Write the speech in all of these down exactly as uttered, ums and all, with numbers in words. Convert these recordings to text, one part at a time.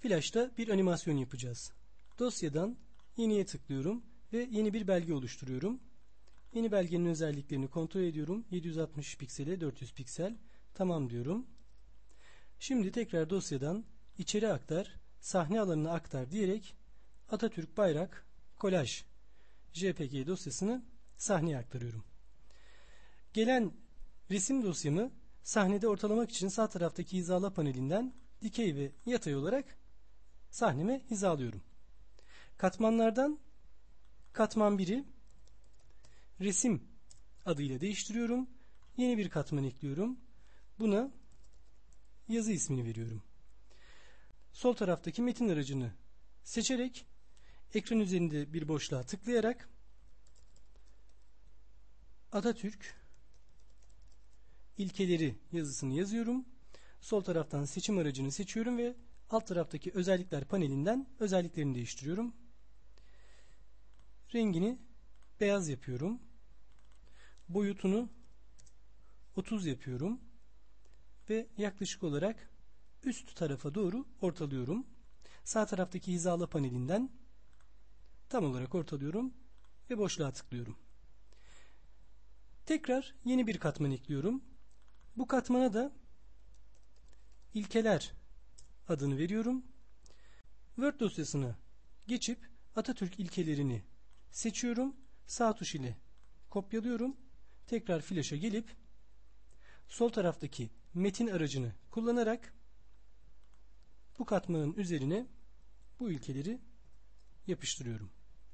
Flash'ta bir animasyon yapacağız. Dosyadan yeniye tıklıyorum ve yeni bir belge oluşturuyorum. Yeni belgenin özelliklerini kontrol ediyorum. yedi yüz altmış piksele dört yüz piksel. Tamam diyorum. Şimdi tekrar dosyadan içeri aktar, sahne alanına aktar diyerek Atatürk Bayrak Kolaj J P G dosyasını sahneye aktarıyorum. Gelen resim dosyamı sahnede ortalamak için sağ taraftaki hizala panelinden dikey ve yatay olarak sahneme hizalıyorum. Katmanlardan katman biri resim adıyla değiştiriyorum. Yeni bir katman ekliyorum. Buna yazı ismini veriyorum. Sol taraftaki metin aracını seçerek ekran üzerinde bir boşluğa tıklayarak Atatürk ilkeleri yazısını yazıyorum. Sol taraftan seçim aracını seçiyorum ve alt taraftaki özellikler panelinden özelliklerini değiştiriyorum. Rengini beyaz yapıyorum. Boyutunu otuz yapıyorum. Ve yaklaşık olarak üst tarafa doğru ortalıyorum. Sağ taraftaki hizala panelinden tam olarak ortalıyorum ve boşluğa tıklıyorum. Tekrar yeni bir katman ekliyorum. Bu katmana da ilkeler adını veriyorum. Word dosyasına geçip Atatürk ilkelerini seçiyorum. Sağ tuş ile kopyalıyorum. Tekrar Flash'a gelip sol taraftaki metin aracını kullanarak bu katmanın üzerine bu ilkeleri yapıştırıyorum.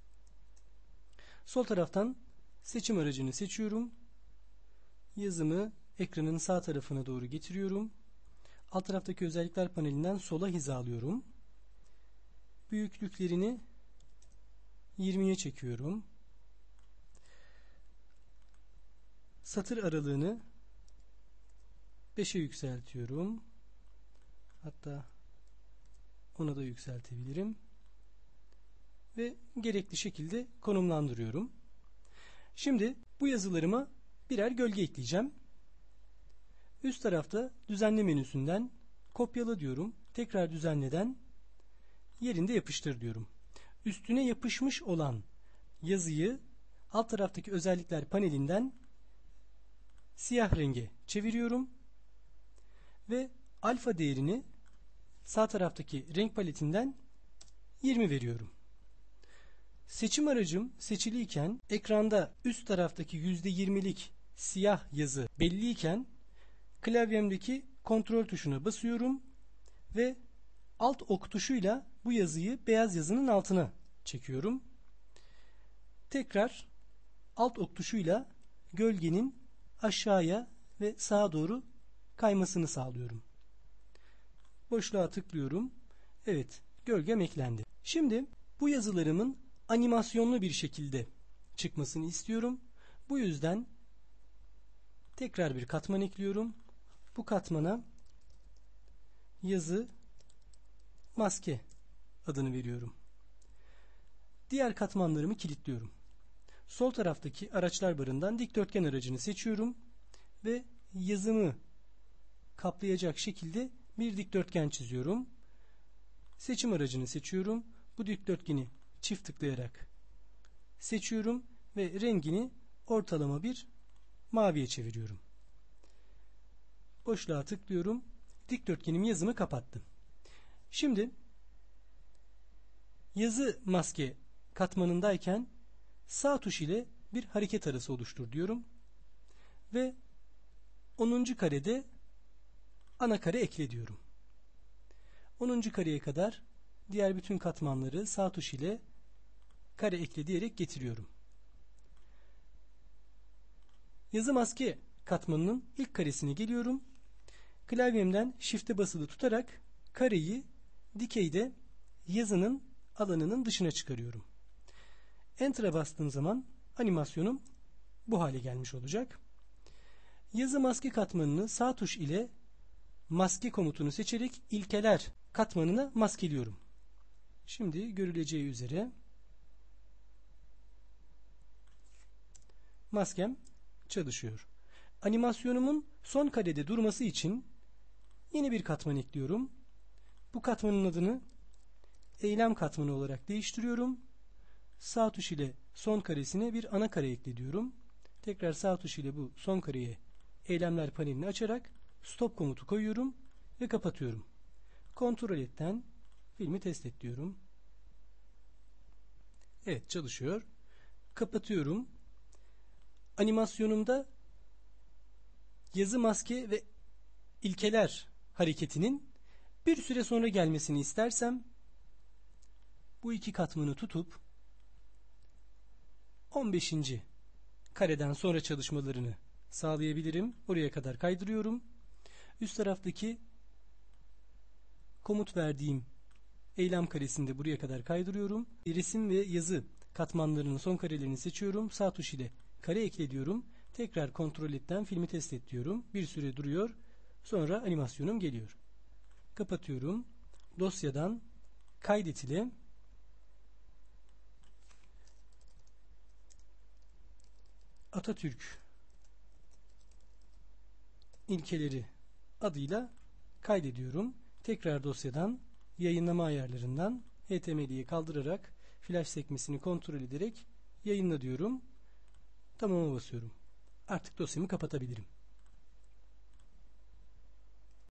Sol taraftan seçim aracını seçiyorum. Yazımı ekranın sağ tarafına doğru getiriyorum. Alt taraftaki özellikler panelinden sola hizalıyorum. Büyüklüklerini yirmiye çekiyorum. Satır aralığını beşe yükseltiyorum. Hatta ona da yükseltebilirim. Ve gerekli şekilde konumlandırıyorum. Şimdi bu yazılarıma birer gölge ekleyeceğim. Üst tarafta düzenle menüsünden kopyala diyorum. Tekrar düzenleden yerinde yapıştır diyorum. Üstüne yapışmış olan yazıyı alt taraftaki özellikler panelinden siyah renge çeviriyorum. Ve alfa değerini sağ taraftaki renk paletinden yirmi veriyorum. Seçim aracım seçiliyken ekranda üst taraftaki yüzde yirmilik siyah yazı belliyken klavyemdeki kontrol tuşuna basıyorum ve alt ok tuşuyla bu yazıyı beyaz yazının altına çekiyorum. Tekrar alt ok tuşuyla gölgenin aşağıya ve sağa doğru kaymasını sağlıyorum. Boşluğa tıklıyorum. Evet, gölgem eklendi. Şimdi bu yazılarımın animasyonlu bir şekilde çıkmasını istiyorum. Bu yüzden tekrar bir katman ekliyorum. Bu katmana yazı maske adını veriyorum. Diğer katmanlarımı kilitliyorum. Sol taraftaki araçlar barından dikdörtgen aracını seçiyorum ve yazımı kaplayacak şekilde bir dikdörtgen çiziyorum. Seçim aracını seçiyorum. Bu dikdörtgeni çift tıklayarak seçiyorum ve rengini ortalama bir maviye çeviriyorum. Boşluğa tıklıyorum. Dikdörtgenim yazımı kapattı. Şimdi yazı maske katmanındayken sağ tuş ile bir hareket arası oluştur diyorum. Ve onuncu karede ana kare ekle diyorum. onuncu kareye kadar diğer bütün katmanları sağ tuş ile kare ekle diyerek getiriyorum. Yazı maske katmanının ilk karesine geliyorum. Klavyemden Shift'e basılı tutarak kareyi dikeyde yazının alanının dışına çıkarıyorum. Enter'a bastığım zaman animasyonum bu hale gelmiş olacak. Yazı maske katmanını sağ tuş ile maske komutunu seçerek ilkeler katmanına maskeliyorum. Şimdi görüleceği üzere maskem çalışıyor. Animasyonumun son karede durması için yeni bir katman ekliyorum. Bu katmanın adını eylem katmanı olarak değiştiriyorum. Sağ tuş ile son karesine bir ana kare ekle diyorum. Tekrar sağ tuş ile bu son kareye eylemler panelini açarak stop komutu koyuyorum ve kapatıyorum. Ctrl E'den filmi test et diyorum. Evet, çalışıyor. Kapatıyorum. Animasyonumda yazı, maske ve ilkeler hareketinin bir süre sonra gelmesini istersem bu iki katmanı tutup on beşinci kareden sonra çalışmalarını sağlayabilirim. Oraya kadar kaydırıyorum. Üst taraftaki komut verdiğim eylem karesini de buraya kadar kaydırıyorum. Resim ve yazı katmanlarının son karelerini seçiyorum. Sağ tuş ile kare ekle diyorum. Tekrar Ctrl E'den filmi test et diyorum. Bir süre duruyor. Sonra animasyonum geliyor. Kapatıyorum. Dosyadan kaydet ile Atatürk ilkeleri adıyla kaydediyorum. Tekrar dosyadan yayınlama ayarlarından H T M L'yi kaldırarak flash sekmesini kontrol ederek yayınla diyorum. Tamam'a basıyorum. Artık dosyamı kapatabilirim.